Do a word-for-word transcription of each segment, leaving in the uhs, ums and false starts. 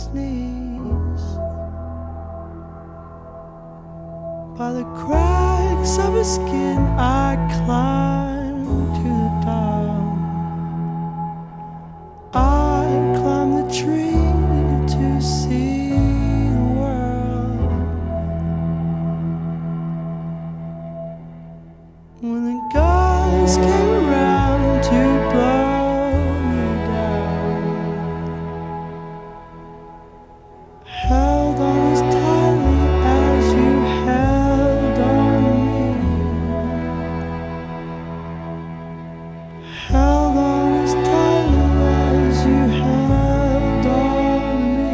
his knees. By the cracks of his skin I climbed to the top. I climbed the tree to see the world. When the guys came around to blow me down, held on as tightly as you held on me, held on as tightly as you held on me.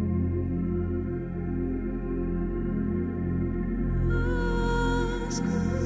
School.